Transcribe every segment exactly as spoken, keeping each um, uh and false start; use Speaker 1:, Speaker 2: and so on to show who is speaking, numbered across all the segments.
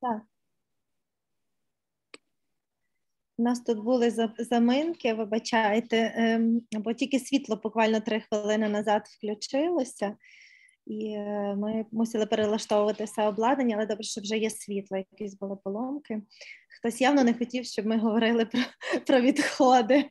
Speaker 1: Так. У нас тут були заминки, вибачайте, бо тільки світло буквально три хвилини назад включилося, і ми мусили перелаштовувати все обладнання, але добре, що вже є світло, якісь були поломки. Хтось явно не хотів, щоб ми говорили про, про відходи.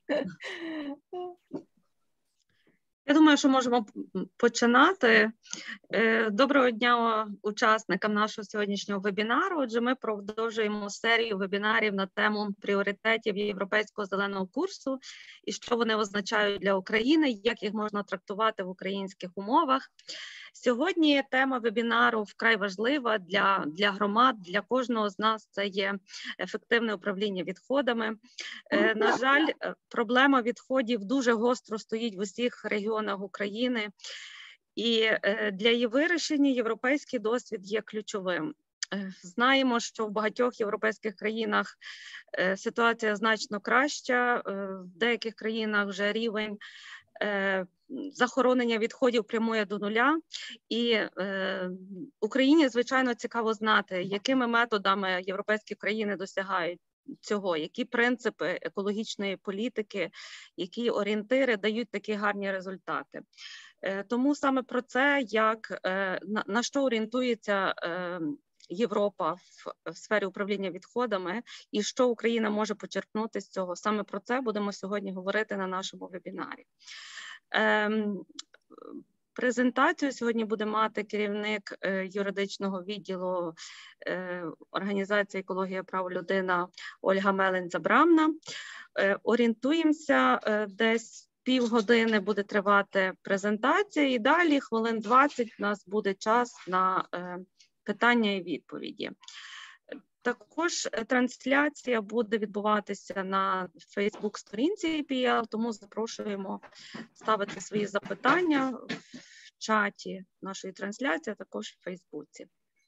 Speaker 2: Я думаю, що можемо починати. Доброго дня учасникам нашого сьогоднішнього вебінару. Отже, ми продовжуємо серію вебінарів на тему пріоритетів Європейського зеленого курсу і що вони означають для України, як їх можна трактувати в українських умовах. Сьогодні тема вебінару вкрай важлива для, для громад, для кожного з нас це є ефективне управління відходами. Е, на жаль, проблема відходів дуже гостро стоїть в усіх регіонах України, і е, для її вирішення європейський досвід є ключовим. Е, знаємо, що в багатьох європейських країнах е, ситуація значно краща, е, в деяких країнах вже рівень е, захоронення відходів прямує до нуля, і е, Україні, звичайно, цікаво знати, якими методами європейські країни досягають цього, які принципи екологічної політики, які орієнтири дають такі гарні результати. Е, тому саме про це, як, е, на, на що орієнтується е, Європа в, в сфері управління відходами і що Україна може почерпнути з цього, саме про це будемо сьогодні говорити на нашому вебінарі. Ем, презентацію сьогодні буде мати керівник е, юридичного відділу е, організації «Екологія, права людина» Ольга Мелень-Забрамна. Е, орієнтуємося, е, десь півгодини буде тривати презентація і далі хвилин двадцять у нас буде час на е, питання і відповіді. Також трансляція буде відбуватися на Фейсбук-сторінці ай пі ел, тому запрошуємо ставити свої запитання в чаті нашої трансляції, а також в Фейсбуці.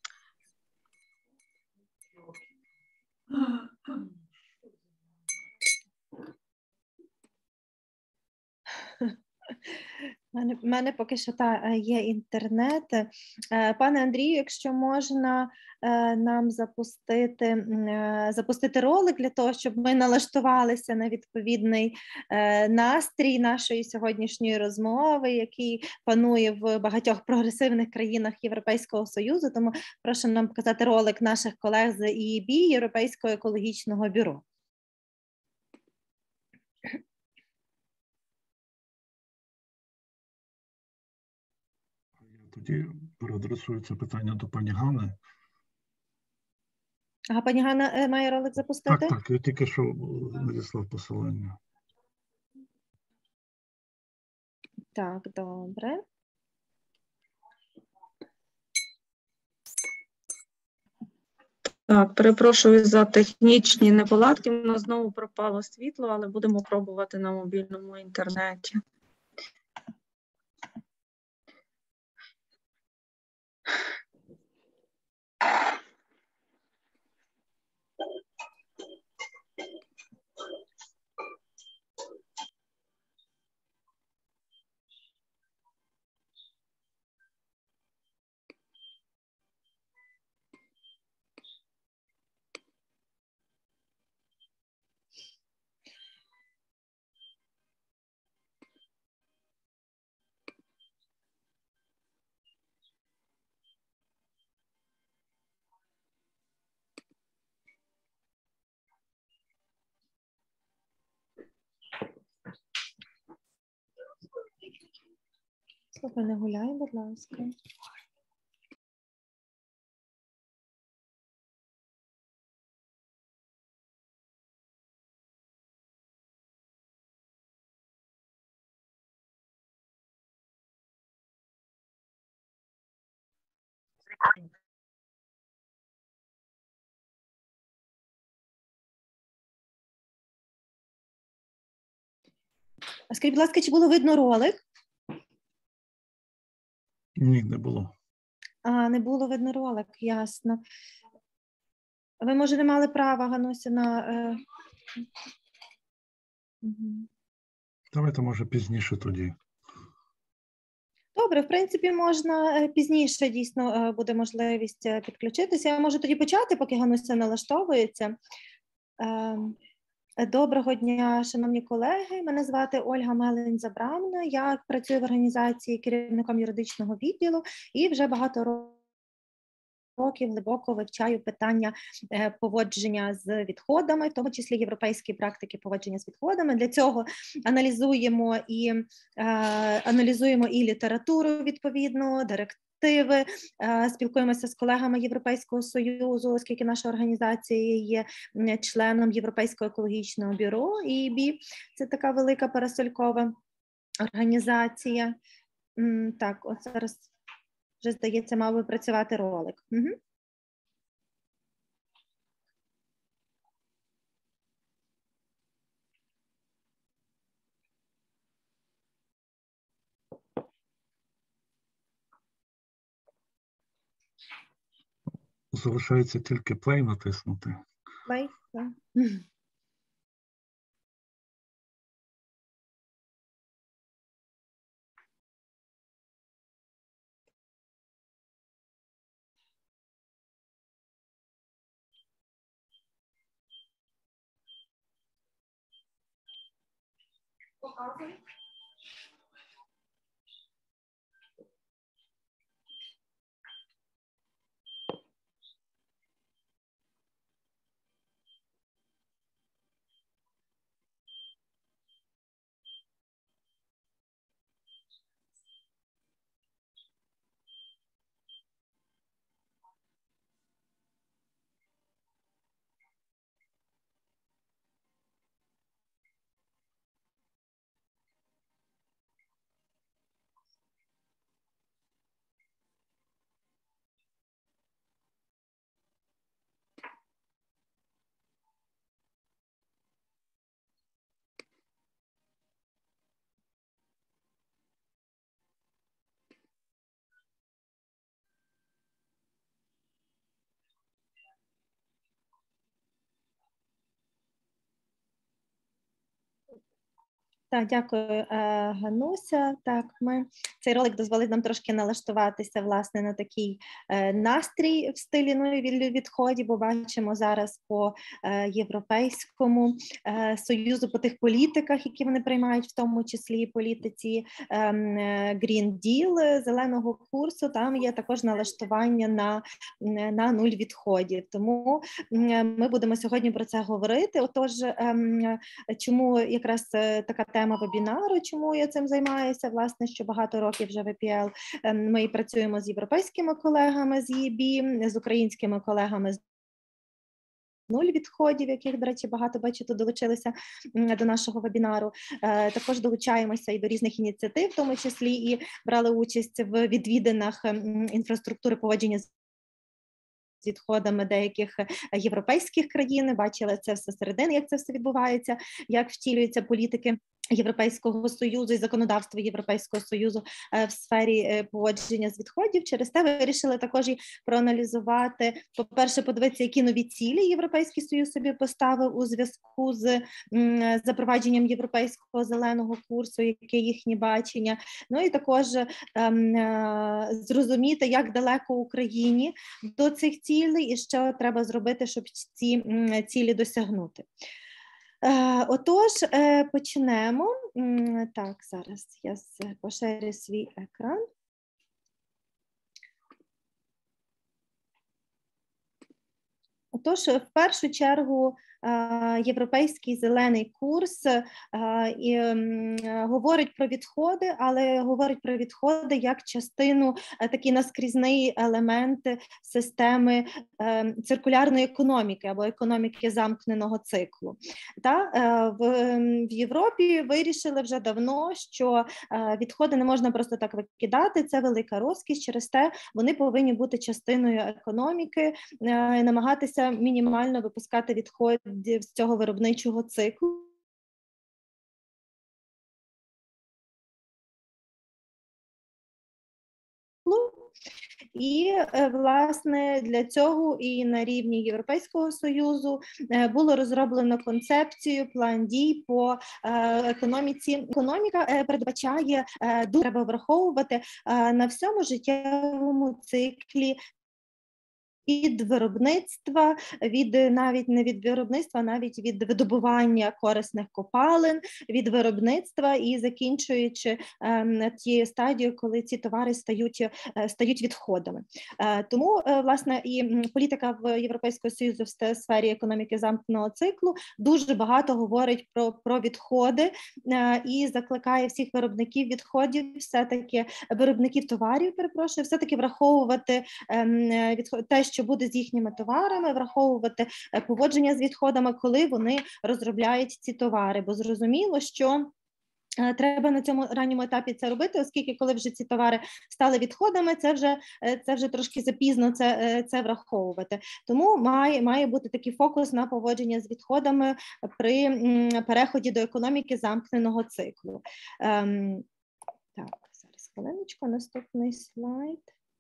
Speaker 1: У мене, мене поки що та, є інтернет. Пане Андрію, якщо можна нам запустити, запустити ролик для того, щоб ми налаштувалися на відповідний настрій нашої сьогоднішньої розмови, який панує в багатьох прогресивних країнах Європейського Союзу. Тому прошу нам показати ролик наших колег з і і бі, Європейського екологічного бюро.
Speaker 3: Тоді переадресую це питання до пані Гани.
Speaker 1: А пані Ганна має ролик запустити?
Speaker 3: Так, так, я тільки що надіслав посилання.
Speaker 1: Так, добре.
Speaker 2: Так, перепрошую за технічні неполадки, у нас знову пропало світло, але будемо пробувати на мобільному інтернеті.
Speaker 1: Слухай, не гуляй, будь ласка. А скажіть, будь ласка, чи було видно ролик?
Speaker 3: Ні, не було.
Speaker 1: А, не було видно ролик, ясно. Ви, може, не мали права, Гануся, на... Е... Угу.
Speaker 3: Давайте, може, пізніше тоді.
Speaker 1: Добре, в принципі, можна пізніше, дійсно, буде можливість підключитися. Я можу тоді почати, поки Гануся налаштовується. Доброго дня, шановні колеги. Мене звати Ольга Мелень-Забрамна. Я працюю в організації керівником юридичного відділу і вже багато років глибоко вивчаю питання поводження з відходами, в тому числі європейські практики поводження з відходами. Для цього аналізуємо і, е, аналізуємо і літературу відповідну, директиви, е, спілкуємося з колегами Європейського Союзу, оскільки наша організація є членом Європейського екологічного бюро, і і бі. Це така велика парасолькова організація. Так, от зараз вже, здається, мав би працювати ролик. Угу.
Speaker 3: Залишається тільки play натиснути.
Speaker 1: Play, так. Так, дякую, Гануся. Так, ми цей ролик дозволить нам трошки налаштуватися, власне, на такий настрій в стилі нуль відходів, бо бачимо зараз по Європейському Союзу, по тих політиках, які вони приймають, в тому числі і політиці Green Deal, зеленого курсу, там є також налаштування на, на нуль відходів. Тому ми будемо сьогодні про це говорити. Отож, чому якраз така тема Тема вебінару, чому я цим займаюся, власне, що багато років вже в і пі ел ми працюємо з європейськими колегами з і і бі, з українськими колегами з нуль відходів, яких, до речі, багато, бачите, долучилися до нашого вебінару. Також долучаємося і до різних ініціатив, в тому числі і брали участь в відвідинах інфраструктури поводження з відходами деяких європейських країн, бачили це все середини, як це все відбувається, як втілюються політики Європейського Союзу і законодавство Європейського Союзу в сфері поводження з відходів. Через те вирішили також і проаналізувати, по-перше, подивитися, які нові цілі Європейський Союз собі поставив у зв'язку з запровадженням Європейського зеленого курсу, яке їхнє бачення. Ну і також ем, зрозуміти, як далеко Україні до цих цілей і що треба зробити, щоб ці цілі досягнути. Отож, почнемо. Так, зараз я поширю свій екран. Отож, в першу чергу, Європейський зелений курс і говорить про відходи, але говорить про відходи як частину, такий наскрізний елемент системи циркулярної економіки або економіки замкненого циклу. Та, в, в Європі вирішили вже давно, що відходи не можна просто так викидати, це велика розкіш, через те вони повинні бути частиною економіки, намагатися мінімально випускати відходи з цього виробничого циклу. І, власне, для цього і на рівні Європейського Союзу було розроблено концепцію, план дій по економіці. Економіка передбачає, дуже треба враховувати на всьому життєвому циклі від виробництва, від навіть не від виробництва, навіть від видобування корисних копалин, від виробництва і закінчуючи е, тією стадією, коли ці товари стають, е, стають відходами. Е, тому, е, власне, і політика в Європейського Союзу в сфері економіки замкненого циклу дуже багато говорить про, про відходи е, і закликає всіх виробників відходів, все-таки виробників товарів, перепрошую, все-таки враховувати е, відход, те, що буде з їхніми товарами, враховувати поводження з відходами, коли вони розробляють ці товари, бо зрозуміло, що треба на цьому ранньому етапі це робити, оскільки коли вже ці товари стали відходами, це вже, це вже трошки запізно це, це враховувати. Тому має, має бути такий фокус на поводження з відходами при переході до економіки замкненого циклу. Ем, так, зараз хвилиночку, наступний слайд.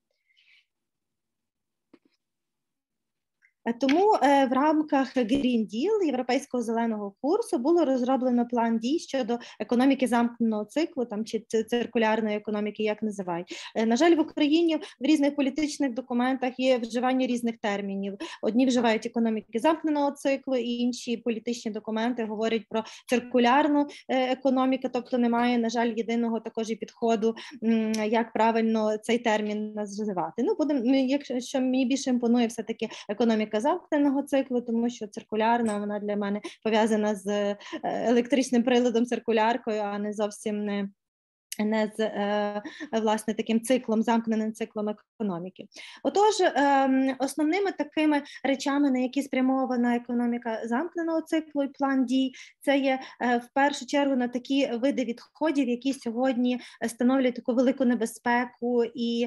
Speaker 1: Тому в рамках Green Deal, Європейського зеленого курсу, було розроблено план дій щодо економіки замкненого циклу, там, чи циркулярної економіки, як називають. На жаль, в Україні в різних політичних документах є вживання різних термінів. Одні вживають економіки замкненого циклу, інші політичні документи говорять про циркулярну економіку, тобто немає, на жаль, єдиного також і підходу, як правильно цей термін називати. Ну, будемо, якщо мені більше імпонує все-таки економіка замкненого циклу, тому що циркулярна, вона для мене пов'язана з електричним приладом циркуляркою, а не зовсім не не з, власне, таким циклом, замкненим циклом економіки. Отож, основними такими речами, на які спрямована економіка замкненого циклу і план дій, це є в першу чергу на такі види відходів, які сьогодні становлять таку велику небезпеку і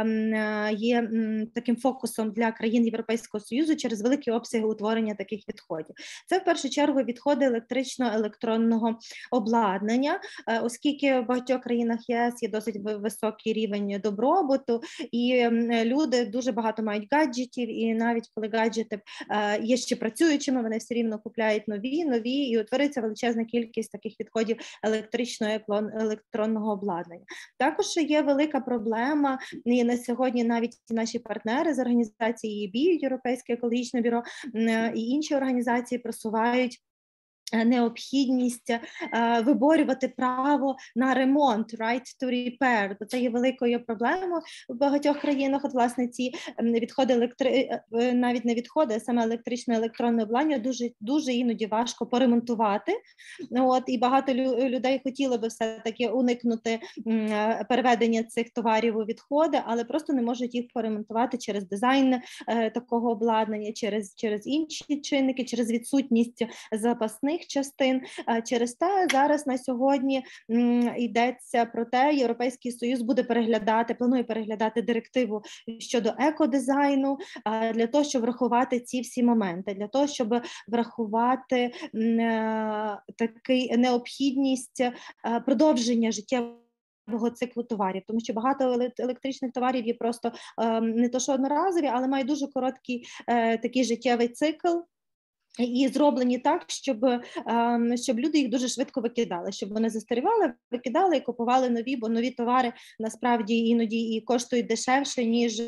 Speaker 1: є таким фокусом для країн Європейського Союзу через великі обсяги утворення таких відходів. Це в першу чергу відходи електрично-електронного обладнання, оскільки в багатьох країнах ЄС є досить високий рівень добробуту, і люди дуже багато мають гаджетів, і навіть коли гаджети є ще працюючими, вони все рівно купляють нові, нові, і утворюється величезна кількість таких відходів електричного електронного обладнання. Також є велика проблема, і на сьогодні навіть наші партнери з організації і бі ай, Європейське екологічне бюро, і інші організації просувають необхідність uh, виборювати право на ремонт, right to repair, бо це є великою проблемою в багатьох країнах. От, власне, ці відходи, електри... навіть не відходи, а саме електричне електронне обладнання дуже, дуже іноді важко поремонтувати. От, і багато лю... людей хотіли би все-таки уникнути м, переведення цих товарів у відходи, але просто не можуть їх поремонтувати через дизайн е, такого обладнання, через, через інші чинники, через відсутність запасних частин. Через те зараз на сьогодні м, йдеться про те, Європейський Союз буде переглядати, планує переглядати директиву щодо екодизайну а, для того, щоб врахувати ці всі моменти, для того, щоб врахувати м, такий необхідність а, продовження життєвого циклу товарів, тому що багато електричних товарів є просто е, не то що одноразові, але мають дуже короткий е, такий життєвий цикл. І зроблені так, щоб, щоб люди їх дуже швидко викидали, щоб вони застарівали, викидали і купували нові, бо нові товари насправді іноді і коштують дешевше, ніж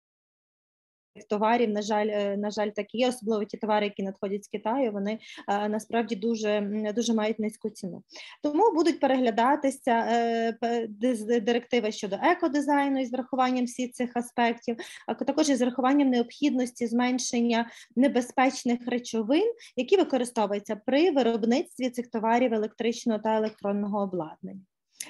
Speaker 1: товарів, на жаль, на жаль, так і є, особливо ті товари, які надходять з Китаю, вони а, насправді дуже, дуже мають низьку ціну. Тому будуть переглядатися е, директиви щодо екодизайну із врахуванням всіх цих аспектів, а також із врахуванням необхідності зменшення небезпечних речовин, які використовуються при виробництві цих товарів електричного та електронного обладнання.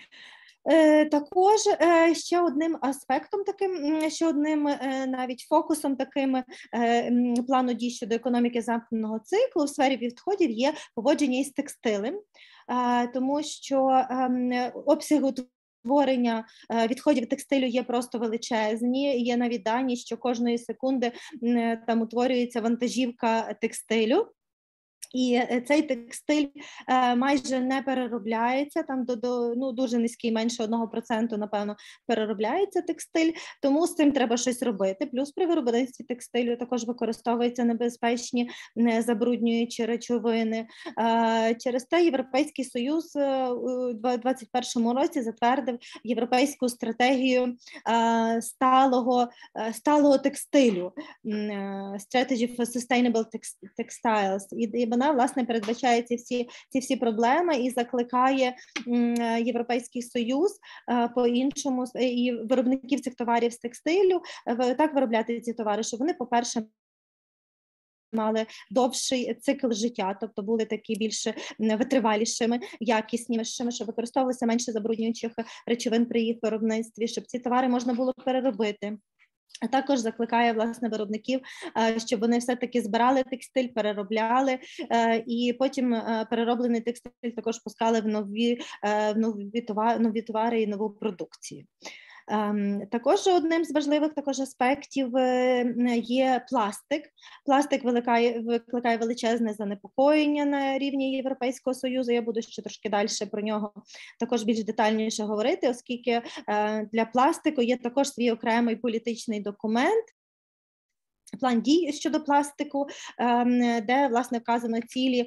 Speaker 1: Також ще одним аспектом таким, ще одним навіть фокусом таким плану дій щодо економіки замкненого циклу в сфері відходів є поводження із текстилем, тому що обсяги утворення відходів текстилю є просто величезні, є навіть дані, що кожної секунди там утворюється вантажівка текстилю. І цей текстиль е, майже не переробляється, там до, до ну, дуже низький, менше одного проценту, напевно, переробляється текстиль, тому з цим треба щось робити. Плюс при виробництві текстилю також використовуються небезпечні забруднюючі речовини. Е, через те Європейський Союз е, у двадцять першому році затвердив європейську стратегію е, сталого, е, сталого текстилю, е, Strategy for Sustainable Textiles. І, і вона, власне, передбачає ці всі, ці всі проблеми і закликає Європейський Союз по-іншому і виробників цих товарів з текстилю так виробляти ці товари, щоб вони, по-перше, мали довший цикл життя, тобто були такі більш витривалішими, якіснішими, щоб використовувалися менше забруднюючих речовин при їх виробництві, щоб ці товари можна було переробити. А також закликає, власне, виробників, щоб вони все-таки збирали текстиль, переробляли, і потім перероблений текстиль також пускали в нові, в нові товари, нові товари і нову продукцію. Також одним з важливих також аспектів є пластик. Пластик викликає, викликає величезне занепокоєння на рівні Європейського Союзу. Я буду ще трошки далі про нього також більш детальніше говорити, оскільки для пластику є також свій окремий політичний документ, план дій щодо пластику, де, власне, вказано цілі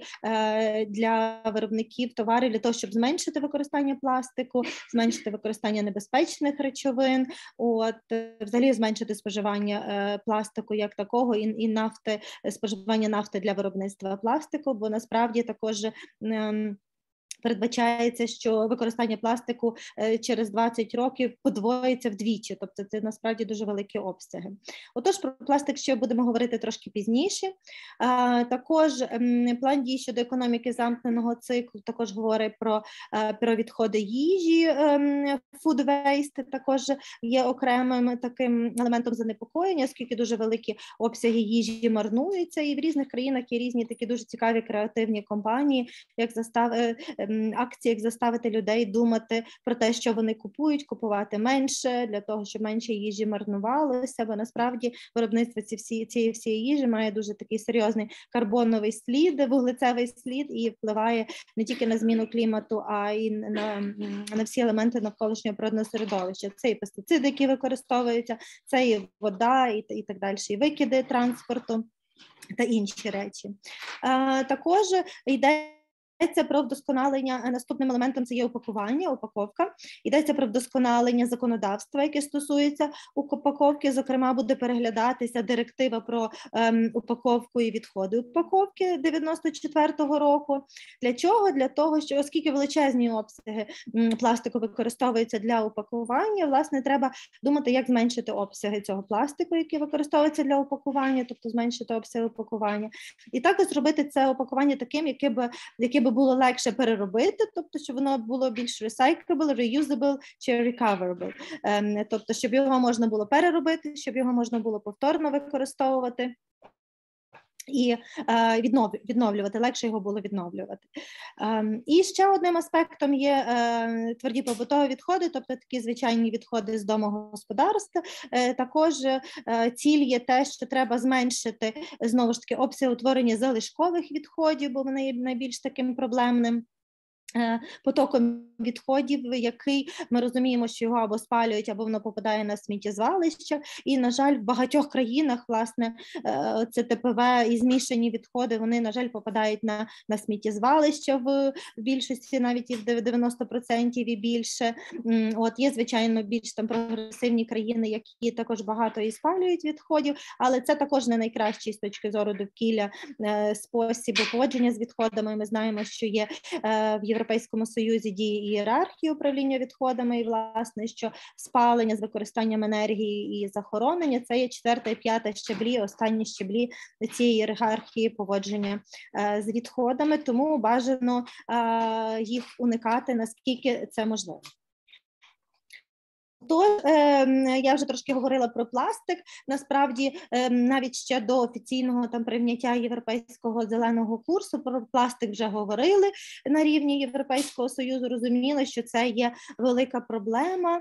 Speaker 1: для виробників товарів для того, щоб зменшити використання пластику, зменшити використання небезпечних речовин, от, взагалі зменшити споживання пластику як такого і, і нафти, споживання нафти для виробництва пластику, бо насправді також передбачається, що використання пластику через двадцять років подвоїться вдвічі, тобто це насправді дуже великі обсяги. Отож, про пластик ще будемо говорити трошки пізніше. Також план дій щодо економіки замкненого циклу також говорить про, про відходи їжі, food waste також є окремим таким елементом занепокоєння, оскільки дуже великі обсяги їжі марнуються, і в різних країнах є різні такі дуже цікаві креативні компанії, як застав акції, як заставити людей думати про те, що вони купують, купувати менше, для того, щоб менше їжі марнувалося, бо насправді виробництво ці всі, цієї всієї їжі має дуже такий серйозний карбоновий слід, вуглецевий слід і впливає не тільки на зміну клімату, а й на, на всі елементи навколишнього природного середовища. Це і пестициди, які використовуються, це і вода, і, і так далі, і викиди транспорту та інші речі. А, також йде Йдеться про вдосконалення, наступним елементом це є упакування, упаковка. Йдеться про вдосконалення законодавства, яке стосується упаковки, зокрема буде переглядатися директива про ем, упаковку і відходи упаковки дев'яносто четвертого року. Для чого? Для того, що оскільки величезні обсяги м, пластику використовуються для упакування, власне, треба думати, як зменшити обсяги цього пластику, який використовується для упакування, тобто зменшити обсяги упакування. І також зробити це упакування таким, яке б, яке би було легше переробити, тобто, щоб воно було більш recyclable, reusable чи recoverable. Тобто, щоб його можна було переробити, щоб його можна було повторно використовувати і е, віднов, відновлювати, легше його було відновлювати. Е, і ще одним аспектом є е, тверді побутові відходи, тобто такі звичайні відходи з домогосподарства. Е, також е, ціль є те, що треба зменшити, знову ж таки, обсяг утворення залишкових відходів, бо вони є найбільш таким проблемним потоком відходів, який ми розуміємо, що його або спалюють, або воно попадає на сміттєзвалище. І, на жаль, в багатьох країнах, власне, це те пе ве і змішані відходи, вони, на жаль, попадають на, на сміттєзвалище в більшості, навіть і в дев'яносто відсотків і більше. От є, звичайно, більш там прогресивні країни, які також багато і спалюють відходів, але це також не найкращий з точки зору довкілля спосіб поводження з відходами. Ми знаємо, що є в Європейському Союзі діє ієрархія управління відходами, і, власне, що спалення з використанням енергії і захоронення – це є четверта і п'ята щеблі, останні щеблі цієї ієрархії поводження з відходами, тому бажано їх уникати, наскільки це можливо. Тож, я вже трошки говорила про пластик, насправді навіть ще до офіційного там прийняття Європейського зеленого курсу про пластик вже говорили на рівні Європейського Союзу, розуміли, що це є велика проблема,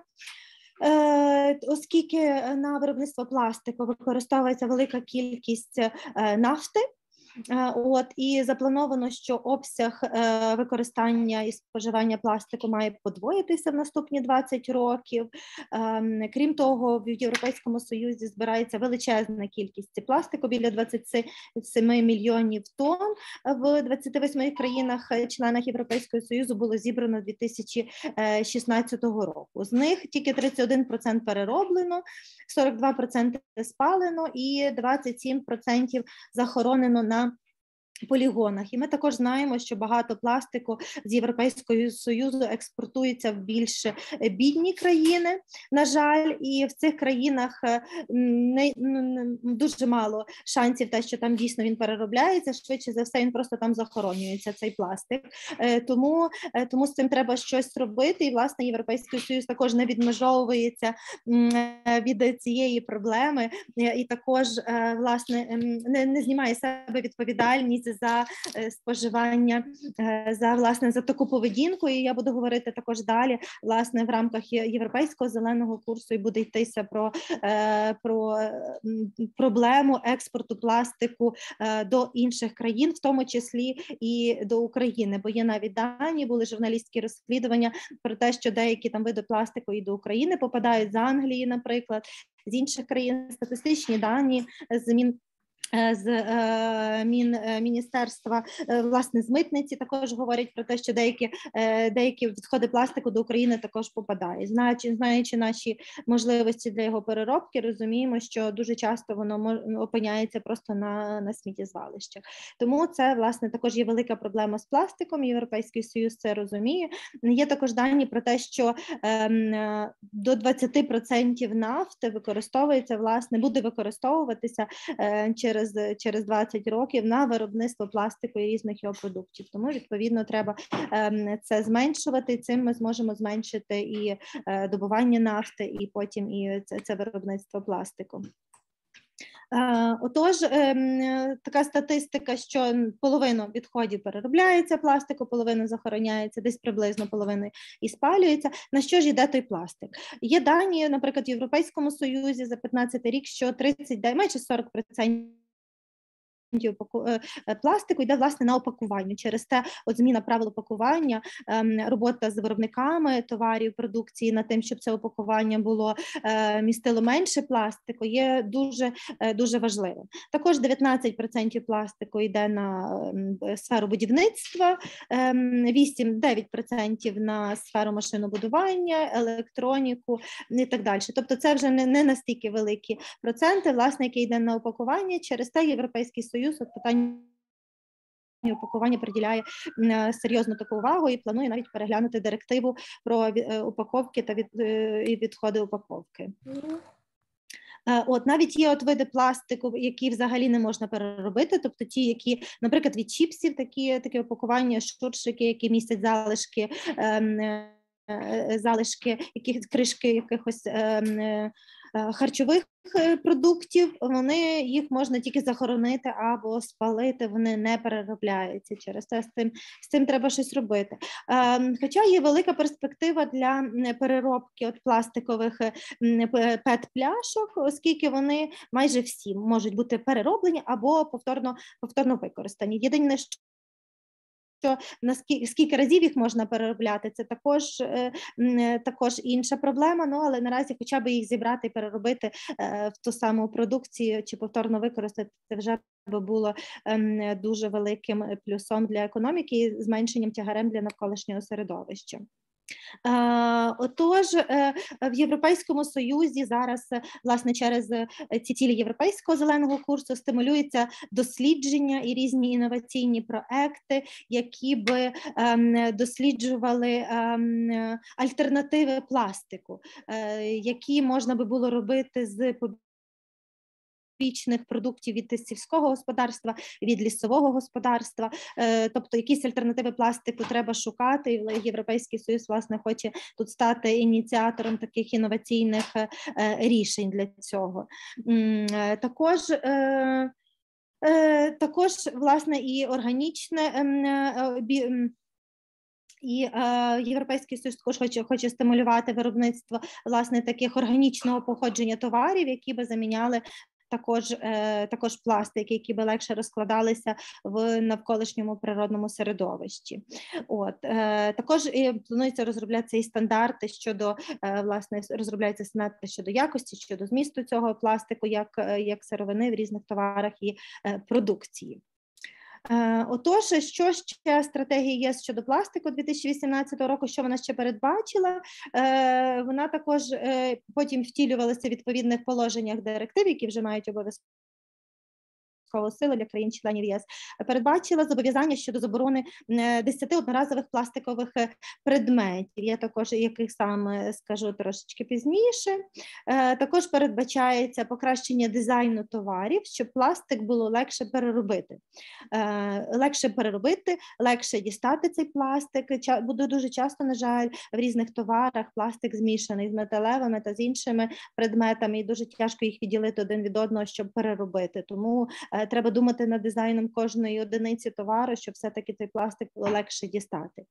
Speaker 1: оскільки на виробництво пластику використовується велика кількість нафти, От, і заплановано, що обсяг використання і споживання пластику має подвоїтися в наступні двадцять років. Крім того, в Європейському Союзі збирається величезна кількість пластику, біля двадцять сім мільйонів тонн. В двадцяти восьми країнах-членах Європейського Союзу було зібрано дві тисячі шістнадцятого року. З них тільки тридцять один відсоток перероблено, сорок два відсотки спалено і двадцять сім відсотків захоронено на полігонах. І ми також знаємо, що багато пластику з Європейського Союзу експортується в більш бідні країни, на жаль, і в цих країнах не, дуже мало шансів, те, що там дійсно він переробляється, швидше за все він просто там захоронюється, цей пластик. Тому, тому з цим треба щось робити, і, власне, Європейський Союз також не відмежовується від цієї проблеми і також, власне, не, не знімає з себе відповідальність за споживання, за, власне, за таку поведінку. І я буду говорити також далі, власне, в рамках Європейського зеленого курсу, і буде йтися про, про проблему експорту пластику до інших країн, в тому числі і до України, бо є навіть дані, були журналістські розслідування про те, що деякі там види пластику і до України попадають з Англії, наприклад, з інших країн. Статистичні дані з Мін з е, мін, міністерства, е, власне, з митниці також говорять про те, що деякі, е, деякі відходи пластику до України також попадають. Знаючи, знаючи наші можливості для його переробки, розуміємо, що дуже часто воно опиняється просто на, на сміттєзвалищах. Тому це, власне, також є велика проблема з пластиком, Європейський Союз це розуміє. Є також дані про те, що е, до двадцять відсотків нафти використовується, власне, буде використовуватися е, через через двадцять років на виробництво пластику і різних його продуктів. Тому, відповідно, треба це зменшувати, цим ми зможемо зменшити і добування нафти, і потім і це, це виробництво пластику. Отож, така статистика, що половина відходів переробляється пластику, половина захороняється, десь приблизно половина і спалюється. На що ж йде той пластик? Є дані, наприклад, в Європейському Союзі за п'ятнадцятий рік, що тридцять, майже сорок відсотків пластику йде, власне, на опакування. Через те от зміна правил опакування, робота з виробниками товарів, продукції над тим, щоб це опакування було, містило менше пластику, є дуже, дуже важливим. Також дев'ятнадцять відсотків пластику йде на сферу будівництва, вісім-дев'ять відсотків на сферу машинобудування, електроніку і так далі. Тобто це вже не, не настільки великі проценти, власне, які йде на опакування. Через те Європейський Союз от питання упакування приділяє серйозну таку увагу і планує навіть переглянути директиву про упаковки та від, і відходи упаковки. От навіть є от види пластику, які взагалі не можна переробити, тобто ті, які, наприклад, від чіпсів, такі, такі упакування, шуршики, які містять залишки, ем, залишки, яких, кришки якихось ем, харчових продуктів, вони, їх можна тільки захоронити або спалити, вони не переробляються. Через це з цим, з цим треба щось робити. Хоча є велика перспектива для переробки от пластикових пет-пляшок, оскільки вони майже всі можуть бути перероблені або повторно, повторно використані. Єдине, що що наскільки скільки разів їх можна переробляти, це також, також інша проблема, ну, але наразі хоча б їх зібрати і переробити в ту саму продукцію чи повторно використати, це вже би було дуже великим плюсом для економіки і зменшенням тягарем для навколишнього середовища. Отож, в Європейському Союзі зараз, власне, через ці цілі Європейського зеленого курсу стимулюються дослідження і різні інноваційні проекти, які би досліджували альтернативи пластику, які можна би було робити з продуктів від сільського господарства, від лісового господарства, тобто якісь альтернативи пластику треба шукати, і Європейський Союз, власне, хоче тут стати ініціатором таких інноваційних рішень для цього. Також також, власне, і органічне І е, Європейський Союз також хоче, хоче стимулювати виробництво, власне, таких органічного походження товарів, які би заміняли також, також пластики, які би легше розкладалися в навколишньому природному середовищі. От. Також планується розроблятися і стандарти щодо, власне, розробляються стандарти щодо якості, щодо змісту цього пластику, як, як сировини в різних товарах і продукції. Отож, що ще стратегія ЄС щодо пластику дві тисячі вісімнадцятого року, що вона ще передбачила? Вона також потім втілювалася в відповідних положеннях директив, які вже мають обов'язково сили для країн-членів ЄС, передбачила зобов'язання щодо заборони десяти одноразових пластикових предметів. Я також, яких саме скажу трошечки пізніше. Також передбачається покращення дизайну товарів, щоб пластик було легше переробити. Легше переробити, легше дістати цей пластик. Буде дуже часто, на жаль, в різних товарах пластик змішаний з металевими та з іншими предметами, і дуже тяжко їх відділити один від одного, щоб переробити. Тому треба думати над дизайном кожної одиниці товару, щоб все-таки цей пластик було легше дістати.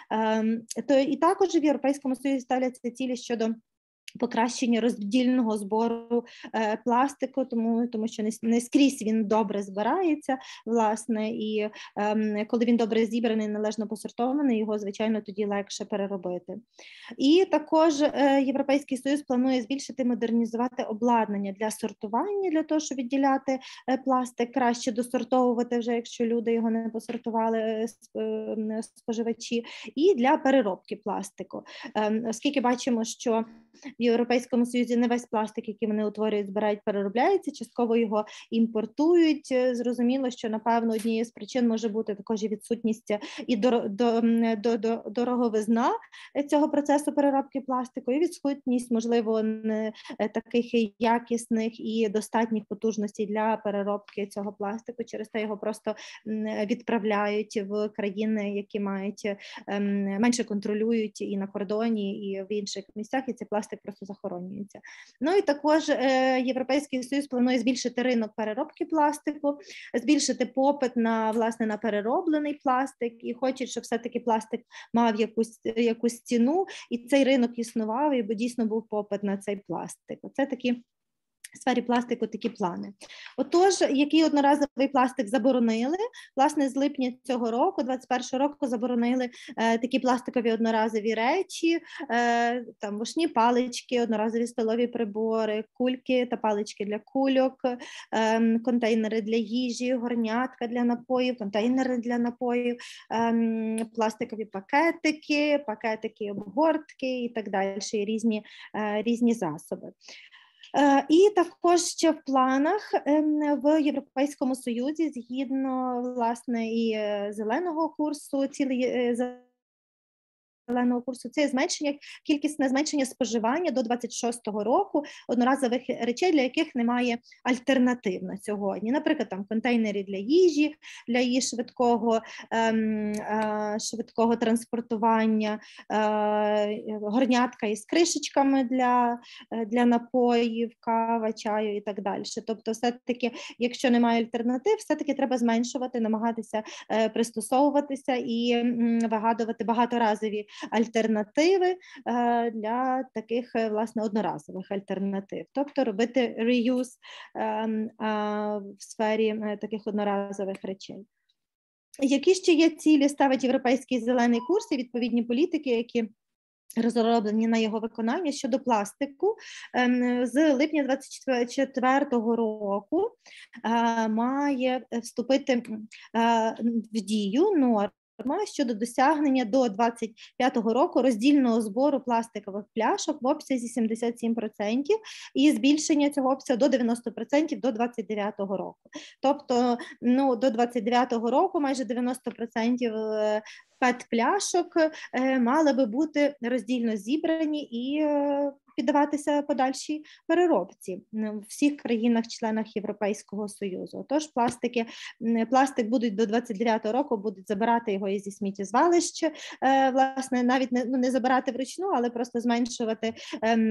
Speaker 1: То і також в Європейському Союзі ставляться цілі щодо покращення роздільного збору е, пластику, тому, тому що не, не скрізь він добре збирається, власне, і е, коли він добре зібраний, належно посортований, його, звичайно, тоді легше переробити. І також е, Європейський Союз планує збільшити, модернізувати обладнання для сортування, для того, щоб відділяти е, пластик, краще досортовувати вже, якщо люди його не посортували, е, споживачі, і для переробки пластику. Е, оскільки бачимо, що в Європейському Союзі не весь пластик, який вони утворюють, збирають, переробляється, частково його імпортують. Зрозуміло, що, напевно, однією з причин може бути також і відсутність і до, до, до, до, дороговизна цього процесу переробки пластику, і відсутність, можливо, не таких якісних і достатніх потужностей для переробки цього пластику. Через те його просто відправляють в країни, які мають менше контролюють і на кордоні, і в інших місцях, і цей пластик просто захоронюється. Ну і також е, Європейський Союз планує збільшити ринок переробки пластику, збільшити попит на, власне, на перероблений пластик, і хочуть, щоб все-таки пластик мав якусь, якусь ціну, і цей ринок існував, і дійсно був попит на цей пластик. Оце такі в сфері пластику такі плани. Отож, який одноразовий пластик заборонили? Власне, з липня цього року, двадцять першого року, заборонили е, такі пластикові одноразові речі, е, там вушні палички, одноразові столові прибори, кульки та палички для кульок, е, контейнери для їжі, горнятка для напоїв, контейнери для напоїв, е, пластикові пакетики, пакетики, обгортки і так далі, і різні, е, різні засоби. І також ще в планах в Європейському Союзі, згідно, власне, і зеленого курсу, цілий зеленого курсу, це зменшення, кількісне зменшення споживання до двадцять шостого року одноразових речей, для яких немає альтернатив на сьогодні. Наприклад, там контейнери для їжі, для її швидкого, ем, е, швидкого транспортування, е, горнятка із кришечками для, для напоїв, кава, чаю і так далі. Тобто, все-таки, якщо немає альтернатив, все-таки треба зменшувати, намагатися е, пристосовуватися і м, вигадувати багаторазові альтернативи е, для таких, власне, одноразових альтернатив. Тобто робити реюз е, е, в сфері е, таких одноразових речей. Які ще є цілі ставить Європейський зелений курс і відповідні політики, які розроблені на його виконання щодо пластику? З липня двадцять четвертого року е, має вступити е, в дію норм щодо досягнення до двадцять п'ятого року роздільного збору пластикових пляшок в обсязі сімдесят сім відсотків і збільшення цього обсягу до дев'яносто відсотків до двадцять дев'ятого року. Тобто, ну, до двадцять дев'ятого року майже дев'яносто відсотків пет-пляшок мали би бути роздільно зібрані і піддаватися подальшій переробці в всіх країнах-членах Європейського Союзу. Тож пластики, пластик будуть до двадцять дев'ятого року, будуть забирати його із сміттєзвалищ, власне, навіть не, ну, не забирати вручну, але просто зменшувати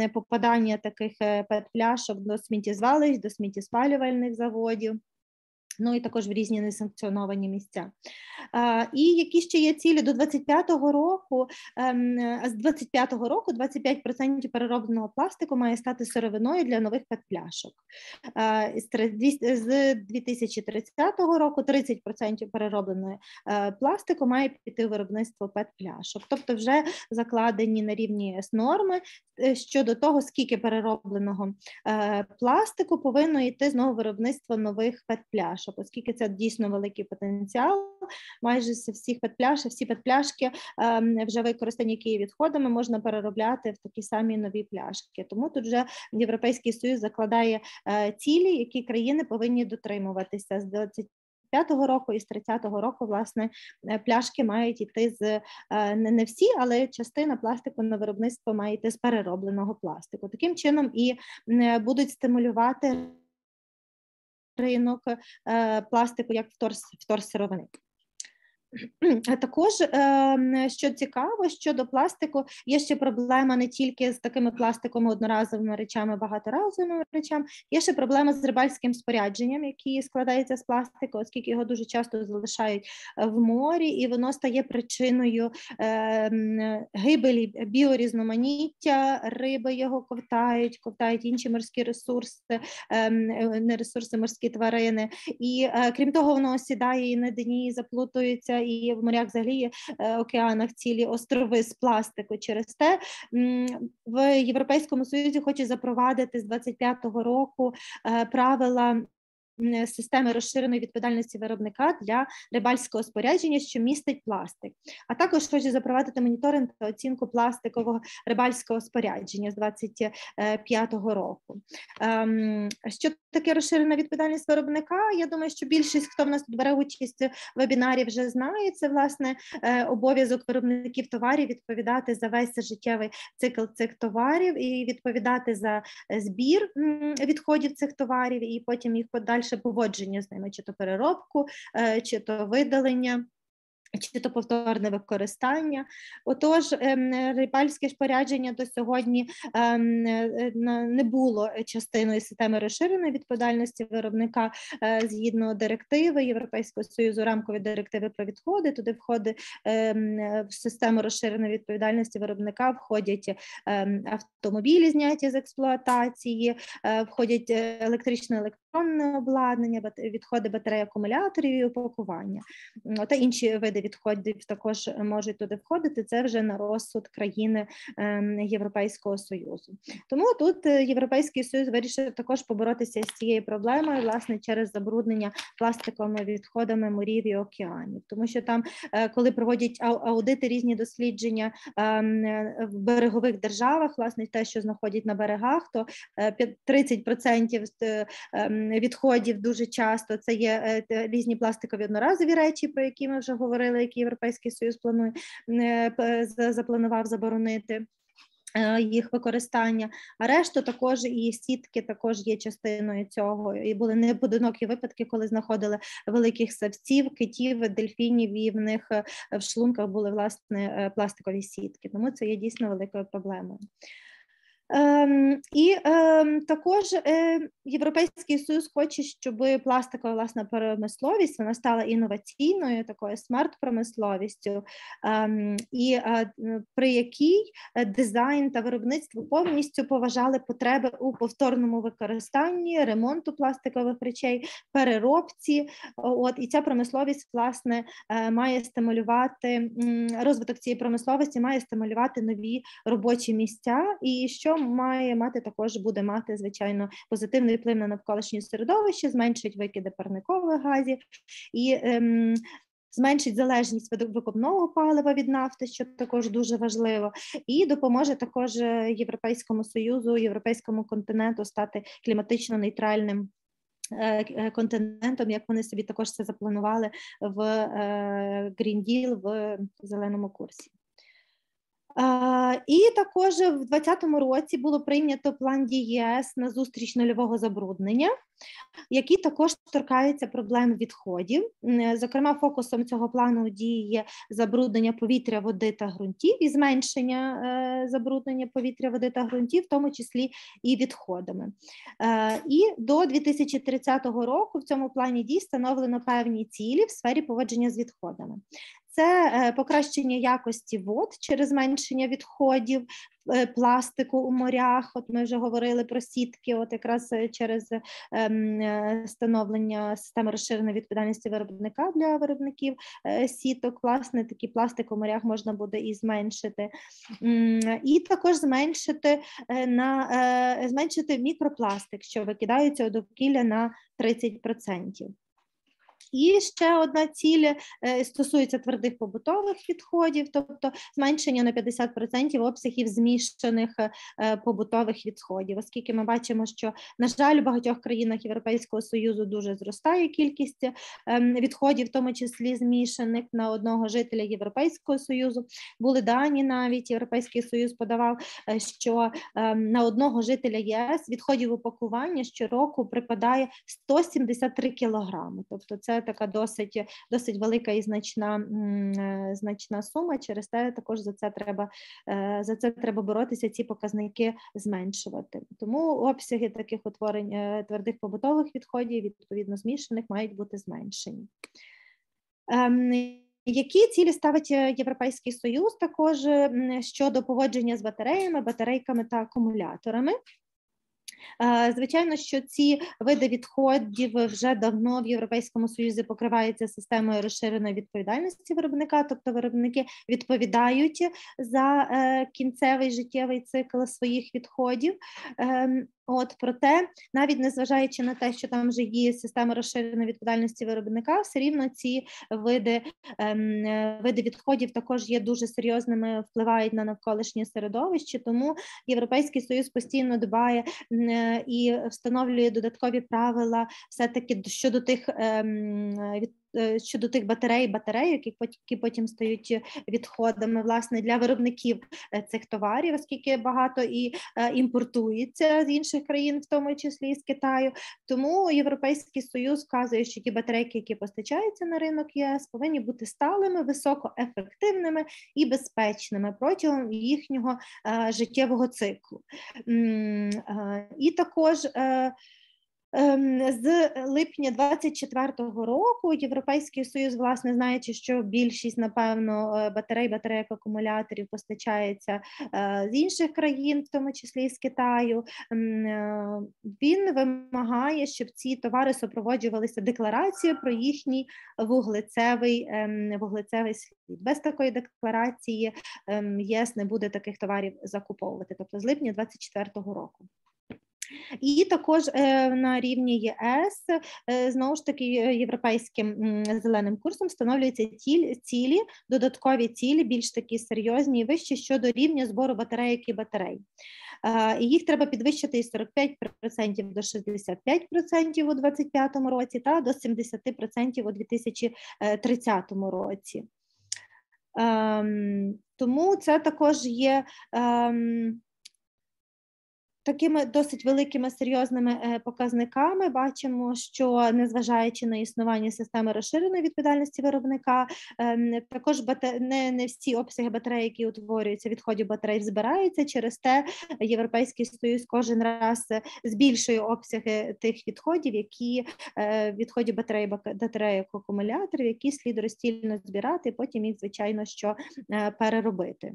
Speaker 1: попадання таких пет-пляшок до сміттєзвалищ, до сміттєспалювальних заводів. ну і також в різні несанкціоновані місця. А, і які ще є цілі до двадцять п'ятого року? Ем, з двадцять п'ятого року двадцять п'ять відсотків переробленого пластику має стати сировиною для нових пет-пляшок. А, з дві тисячі тридцятого року тридцять відсотків переробленого е, пластику має піти у виробництво пет-пляшок. Тобто вже закладені на рівні ес норми щодо того, скільки переробленого е, пластику повинно йти знову виробництво нових пет-пляшок, оскільки це дійсно великий потенціал. Майже всіх пет-пляшок, всі пет-пляшки е, вже використані, які є відходами, можна переробляти в такі самі нові пляшки. Тому тут вже Європейський Союз закладає е, цілі, які країни повинні дотримуватися з двадцять п'ятого року і з тридцятого року, власне, пляшки мають йти з, не, не всі, але частина пластику на виробництво має йти з переробленого пластику. Таким чином і будуть стимулювати ринок пластику як вторсировини. Також, що цікаво, щодо пластику, є ще проблема не тільки з такими пластиковими одноразовими речами, багаторазовими речами, є ще проблема з рибальським спорядженням, який складається з пластику, оскільки його дуже часто залишають в морі, і воно стає причиною гибелі біорізноманіття, риби його ковтають, ковтають інші морські ресурси, не ресурси, морські тварини, і крім того, воно осідає і на дні, заплутується, і в морях взагалі, океанах цілі острови з пластику. Через те в Європейському Союзі хочуть запровадити з двадцять п'ятого року правила системи розширеної відповідальності виробника для рибальського спорядження, що містить пластик. А також хоче запровадити моніторинг та оцінку пластикового рибальського спорядження з двадцять п'ятого року. Що таке розширена відповідальність виробника? Я думаю, що більшість, хто в нас тут бере участь в вебінарі, вже знає. Це, власне, обов'язок виробників товарів відповідати за весь життєвий цикл цих товарів і відповідати за збір відходів цих товарів і потім їх подальше поводження з ними, чи то переробку, чи то видалення, чи то повторне використання. Отож, рибальське спорядження до сьогодні не було частиною системи розширеної відповідальності виробника згідно директиви Європейського Союзу, рамкової директиви про відходи. Туди входить в систему розширеної відповідальності виробника, входять автомобілі, зняті з експлуатації, входять електричне електронне обладнання, відходи батарей, акумуляторів і упакування. Та інші види відходів також можуть туди входити, це вже на розсуд країни Європейського Союзу. Тому тут Європейський Союз вирішив також поборотися з цією проблемою, власне, через забруднення пластиковими відходами морів і океанів. Тому що там, коли проводять аудити, різні дослідження в берегових державах, власне, те, що знаходять на берегах, то тридцять відсотків відходів дуже часто це є різні пластикові одноразові речі, про які ми вже говорили, які Європейський Союз планує, запланував заборонити їх використання, а решту також і сітки також є частиною цього. І були непоодинокі випадки, коли знаходили великих савців, китів, дельфінів, і в них в шлунках були, власне, пластикові сітки. Тому це є дійсно великою проблемою. Ем, і ем, також е, Європейський Союз хоче, щоб пластикова, власна, промисловість, вона стала інноваційною, такою смарт-промисловістю, ем, і е, при якій дизайн та виробництво повністю поважали потреби у повторному використанні, ремонту пластикових речей, переробці. От, і ця промисловість, власне, е, має стимулювати, розвиток цієї промисловості має стимулювати нові робочі місця, і що має мати, також буде мати, звичайно, позитивний вплив на навколишнє середовище, зменшить викиди парникових газів і ем, зменшить залежність від викопного палива від нафти, що також дуже важливо, і допоможе також Європейському Союзу, європейському континенту стати кліматично нейтральним континентом, як вони собі також це запланували в Green Deal, в зеленому курсі. Uh, і також в двадцятому році було прийнято план дій ЄС на зустріч нульового забруднення, який також торкається проблем відходів. Зокрема, фокусом цього плану дій є забруднення повітря, води та ґрунтів і зменшення е, забруднення повітря, води та ґрунтів, в тому числі і відходами. Е, і до дві тисячі тридцятого року в цьому плані дій встановлено певні цілі в сфері поводження з відходами. Це покращення якості вод через зменшення відходів, пластику у морях, от ми вже говорили про сітки, от якраз через ем, встановлення системи розширеної відповідальності виробника для виробників е, сіток, власне, такі пластик у морях можна буде і зменшити. І також зменшити, на, е, зменшити мікропластик, що викидається у довкілля на тридцять відсотків. І ще одна ціль стосується твердих побутових відходів, тобто зменшення на п'ятдесят відсотків обсягів змішаних побутових відходів, оскільки ми бачимо, що, на жаль, в багатьох країнах Європейського Союзу дуже зростає кількість відходів, в тому числі змішаних на одного жителя Європейського Союзу. Були дані навіть, Європейський Союз подавав, що на одного жителя ЄС відходів упакування щороку припадає сто сімдесят три кілограми, тобто це така досить, досить велика і значна, значна сума, через те також за це треба, за це треба боротися, ці показники зменшувати. Тому обсяги таких утворень твердих побутових відходів, відповідно змішаних, мають бути зменшені. Які цілі ставить Європейський Союз також щодо поводження з батареями, батарейками та акумуляторами? Звичайно, що ці види відходів вже давно в Європейському Союзі покриваються системою розширеної відповідальності виробника, тобто виробники відповідають за кінцевий життєвий цикл своїх відходів. От, проте, навіть незважаючи на те, що там вже є система розширеної відповідальності виробника, все рівно ці види, ем, види відходів також є дуже серйозними, впливають на навколишнє середовище, тому Європейський Союз постійно дбає е, і встановлює додаткові правила все-таки щодо тих ем, від щодо тих батарей, батарейок, які потім стають відходами, власне, для виробників цих товарів, оскільки багато і імпортується з інших країн, в тому числі з Китаю. Тому Європейський Союз вказує, що ті батарейки, які постачаються на ринок ЄС, повинні бути сталими, високоефективними і безпечними протягом їхнього життєвого циклу. І також з липня двадцять четвертого року Європейський Союз, власне, знаючи, що більшість, напевно, батарей, батарейок, акумуляторів постачається з інших країн, в тому числі і з Китаю, він вимагає, щоб ці товари супроводжувалися декларацією про їхній вуглецевий, вуглецевий слід. Без такої декларації ЄС не буде таких товарів закуповувати, тобто з липня двадцять четвертого року. І також е, на рівні ЄС, е, знову ж таки, європейським м, зеленим курсом встановлюються цілі, цілі, додаткові цілі, більш такі серйозні і вищі щодо рівня збору батарейок і батарей. Е, і їх треба підвищити із сорок п'ять відсотків до шістдесят п'ять відсотків у двадцять п'ятому році та до сімдесят відсотків у дві тисячі тридцятому році. Е, тому це також є е, такими досить великими серйозними показниками. Бачимо, що незважаючи на існування системи розширеної відповідальності виробника, також не, не всі обсяги батарей, які утворюються, відходів батарей збираються. Через те Європейський Союз кожен раз збільшує обсяги тих відходів, які відходів батарей, батарейок, акумуляторів, які слід розстільно збирати, потім їх, звичайно, що переробити.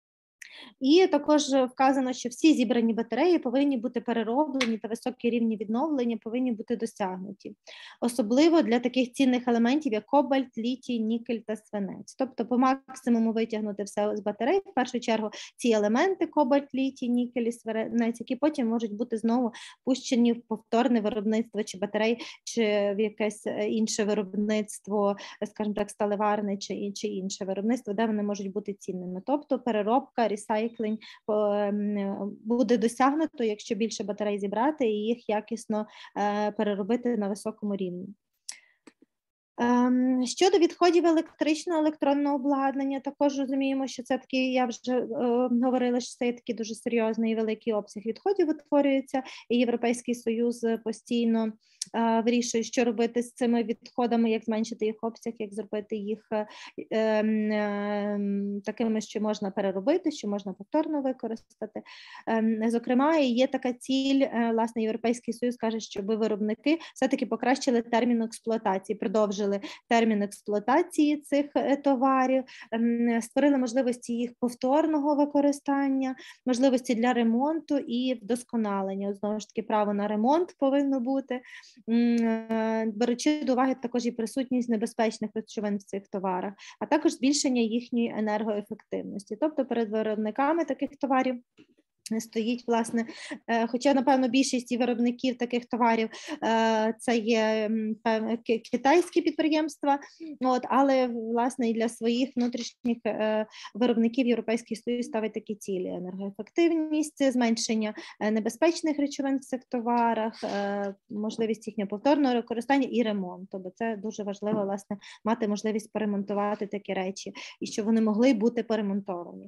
Speaker 1: І також вказано, що всі зібрані батареї повинні бути перероблені та високі рівні відновлення повинні бути досягнуті. Особливо для таких цінних елементів, як кобальт, літій, нікель та свинець. Тобто по максимуму витягнути все з батарей, в першу чергу ці елементи, кобальт, літій, нікель і свинець, які потім можуть бути знову пущені в повторне виробництво чи батарей, чи в якесь інше виробництво, скажімо так, сталеварне чи, чи інше виробництво, де вони можуть бути цінними. Тобто переробка, ресайклінг буде досягнуто, якщо більше батарей зібрати і їх якісно переробити на високому рівні. Щодо відходів електричного електронного обладнання, також розуміємо, що це такі, я вже е, говорила, що це такий дуже серйозний і великий обсяг відходів утворюється, і Європейський Союз постійно е, вирішує, що робити з цими відходами, як зменшити їх обсяг, як зробити їх е, е, такими, що можна переробити, що можна повторно використати. Е, зокрема, є така ціль, е, власне, Європейський Союз каже, щоб виробники все-таки покращили термін експлуатації, продовжили термін експлуатації цих товарів, створили можливості їх повторного використання, можливості для ремонту і вдосконалення. Знову ж таки, право на ремонт повинно бути, беручи до уваги також і присутність небезпечних речовин в цих товарах, а також збільшення їхньої енергоефективності. Тобто перед виробниками таких товарів стоїть, власне, хоча, напевно, більшість виробників таких товарів це є китайські підприємства, от, але, власне, і для своїх внутрішніх виробників Європейський Союз ставить такі цілі: енергоефективність, зменшення небезпечних речовин в цих товарах, можливість їхнього повторного використання і ремонту, бо це дуже важливо, власне, мати можливість поремонтувати такі речі і щоб вони могли бути поремонтовані.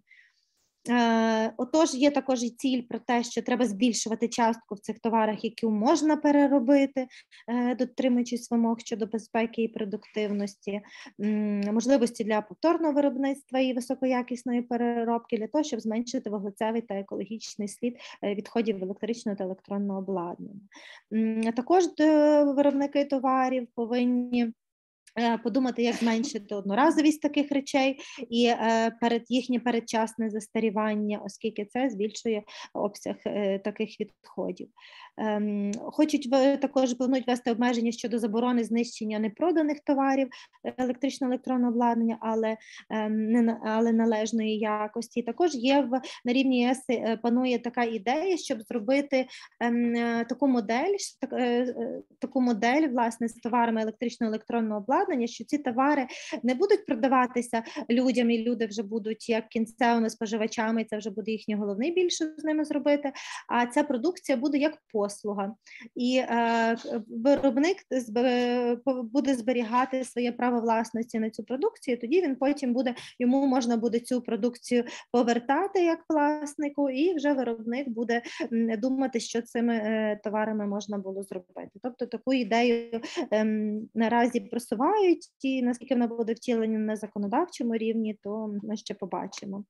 Speaker 1: Отож, є також і ціль про те, що треба збільшувати частку в цих товарах, які можна переробити, дотримуючись вимог щодо безпеки і продуктивності, можливості для повторного виробництва і високоякісної переробки, для того, щоб зменшити вуглецевий та екологічний слід відходів електричного та електронного обладнання. Також виробники товарів повинні подумати, як зменшити одноразовість таких речей і перед їхнє передчасне застарівання, оскільки це збільшує обсяг таких відходів. Хочуть також планують ввести обмеження щодо заборони знищення непроданих товарів електричного електронного обладнання, але, але належної якості. Також є в, на рівні ЄС панує така ідея, щоб зробити таку модель, таку модель, власне, з товарами електричного електронного обладнання, що ці товари не будуть продаватися людям, і люди вже будуть як кінцевими споживачами, і це вже буде їхній головний біль, що з ними зробити, а ця продукція буде як послуга. І е, виробник буде зберігати своє право власності на цю продукцію, тоді він потім буде, йому можна буде цю продукцію повертати як власнику, і вже виробник буде думати, що цими е, товарами можна було зробити. Тобто таку ідею е, наразі просувають, і наскільки вона буде втілена на законодавчому рівні, то ми ще побачимо.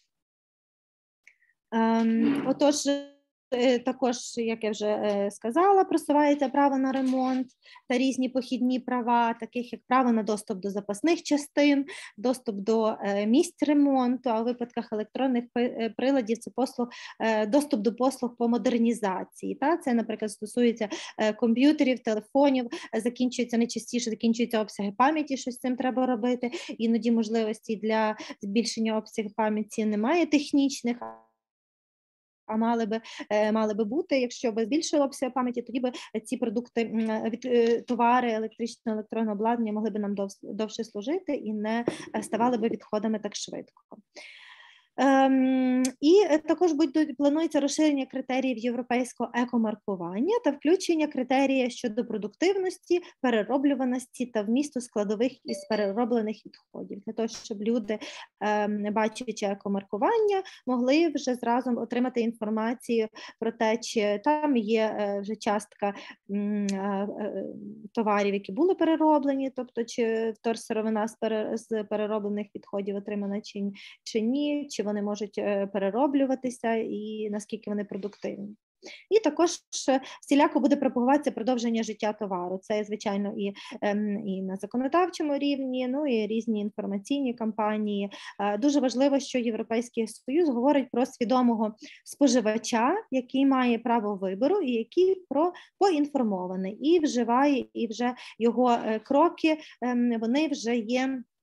Speaker 1: Е, отож, також, як я вже сказала, просувається право на ремонт та різні похідні права, таких як право на доступ до запасних частин, доступ до місць ремонту, а у випадках електронних приладів це послуг, доступ до послуг по модернізації. Та? Це, наприклад, стосується комп'ютерів, телефонів, закінчується, найчастіше закінчуються обсяги пам'яті, що з цим треба робити, іноді можливості для збільшення обсягу пам'яті немає технічних, а мали би, мали би бути, якщо би збільшилося пам'яті, тоді би ці продукти, товари електричного електронного обладнання могли би нам довше служити і не ставали би відходами так швидко. Ем, і також будуть, планується розширення критеріїв європейського екомаркування та включення критерія щодо продуктивності, перероблюваності та вмісту складових із перероблених відходів, для того, щоб люди, ем, бачачи екомаркування, могли вже зразу отримати інформацію про те, чи там є е, вже частка м, е, товарів, які були перероблені, тобто чи вторсировина з, пере, з перероблених відходів отримана чи, чи ні, чи вони можуть перероблюватися і наскільки вони продуктивні. І також всіляко буде пропагуватися продовження життя товару. Це, звичайно, і, і на законодавчому рівні, ну і різні інформаційні кампанії. Дуже важливо, що Європейський Союз говорить про свідомого споживача, який має право вибору і який про поінформований, і вживає, і вже його кроки, вони вже є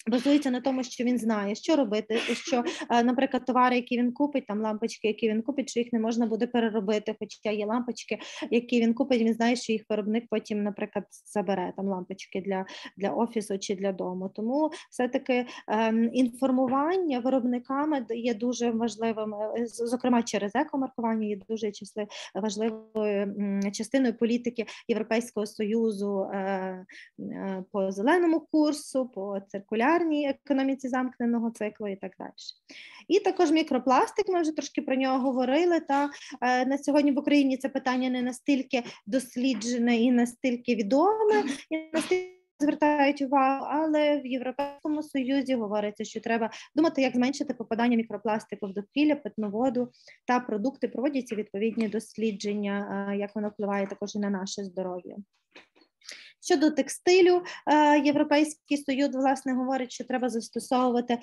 Speaker 1: базується на тому, що він знає, що робити, що, наприклад, товари, які він купить, там лампочки, які він купить, що їх не можна буде переробити, хоча є лампочки, які він купить, він знає, що їх виробник потім, наприклад, забере, там лампочки для, для офісу чи для дому. Тому все-таки ем, інформування виробниками є дуже важливим, зокрема через екомаркування, є дуже важливою частиною політики Європейського Союзу е, е, по зеленому курсу, по циркулярній економіці замкненого циклу і так далі. І також мікропластик, ми вже трошки про нього говорили, та е, на сьогодні в Україні це питання не настільки досліджене і настільки відоме, і настільки звертають увагу, але в Європейському Союзі говориться, що треба думати, як зменшити попадання мікропластику в довкілля, питну воду та продукти, проводяться відповідні дослідження, е, як воно впливає також і на наше здоров'я. Щодо текстилю, Європейський Союз, власне, говорить, що треба застосовувати,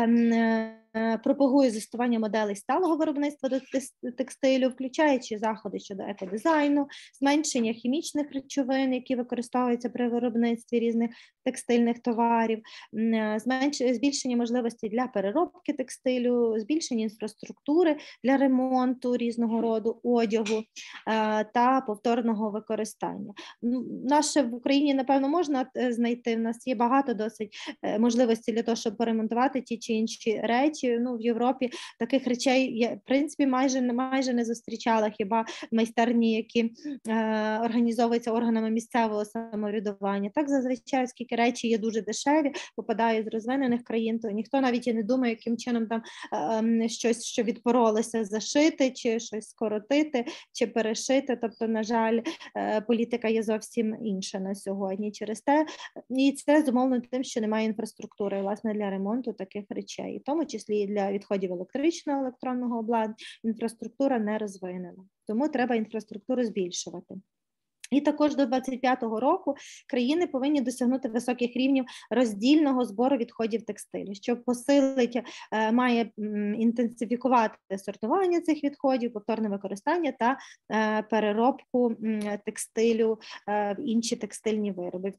Speaker 1: пропагує застосування моделей сталого виробництва до текстилю, включаючи заходи щодо екодизайну, зменшення хімічних речовин, які використовуються при виробництві різних текстильних товарів, збільшення можливостей для переробки текстилю, збільшення інфраструктури для ремонту різного роду одягу та повторного використання. Наше в Україні, напевно, можна знайти, в нас є багато досить можливостей для того, щоб поремонтувати ті чи інші речі. Ну, в Європі таких речей я, в принципі, майже, майже не зустрічала, хіба майстерні, які е, організовуються органами місцевого самоврядування. Так, зазвичай, оскільки речі є дуже дешеві, попадають з розвинених країн, то ніхто навіть і не думає, яким чином там е, щось, що відпоролося, зашити, чи щось скоротити, чи перешити. Тобто, на жаль, е, політика є зовсім інша на сьогодні через те, і це зумовлено тим, що немає інфраструктури, власне, для ремонту таких речей, в тому числі і для відходів електричного, електронного обладнання, інфраструктура не розвинена, тому треба інфраструктуру збільшувати. І також до двадцять п'ятого року країни повинні досягнути високих рівнів роздільного збору відходів текстилю, що посилить, має інтенсифікувати сортування цих відходів, повторне використання та переробку текстилю в інші текстильні вироби.